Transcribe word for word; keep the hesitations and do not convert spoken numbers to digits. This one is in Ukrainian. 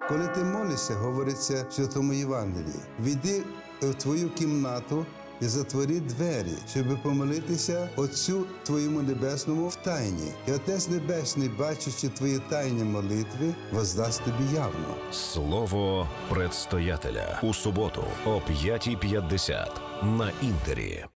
Коли ти молишся, говориться в Святому Євангелії, війди в твою кімнату і затвори двері, щоб помолитися Отцю твоєму Небесному в тайні. І Отець Небесний, бачачи твої тайні молитви, воздасть тобі явно. Слово предстоятеля у суботу о п'ятій п'ятдесят на Інтері.